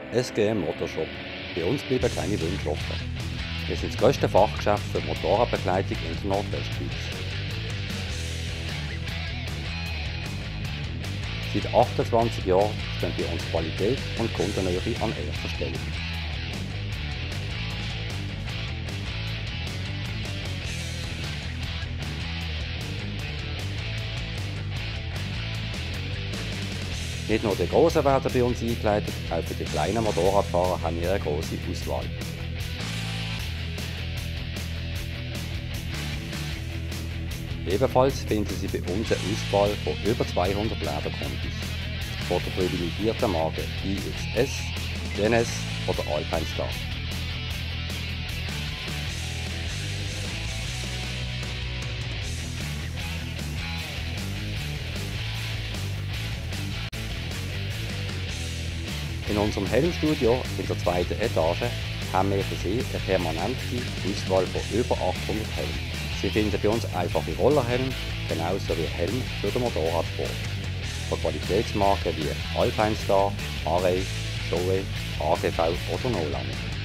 SGM Motorshop. Bei uns bleiben keine Wünsche offen. Wir sind das grösste Fachgeschäft für die Motorradbegleitung in der Nordwestschweiz. Seit 28 Jahren stehen bei uns Qualität und Kundennähe an erster Stelle. Nicht nur die Grossen werden bei uns eingeleitet, auch für die kleinen Motorradfahrer haben wir eine grosse Auswahl. Ebenfalls finden Sie bei uns eine Auswahl von über 200 Lederkombis. Von der privilegierten Marke IXS, GNS oder Alpine Star. In unserem Helmstudio in der zweiten Etage haben wir für Sie eine permanente Auswahl von über 800 Helmen. Sie finden bei uns einfache Rollerhelme, genauso wie Helme für den Motorradsport. Von Qualitätsmarken wie Alpine Star, Array, Shoei, AGV oder Nolan.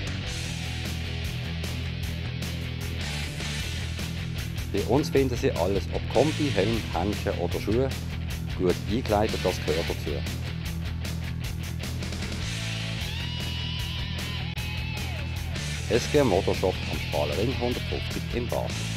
Bei uns finden Sie alles, ob Kombi, Helm, Händchen oder Schuhe, gut eingekleidet, das gehört dazu. SGM Motorshop am Spalenring 150 in Basel.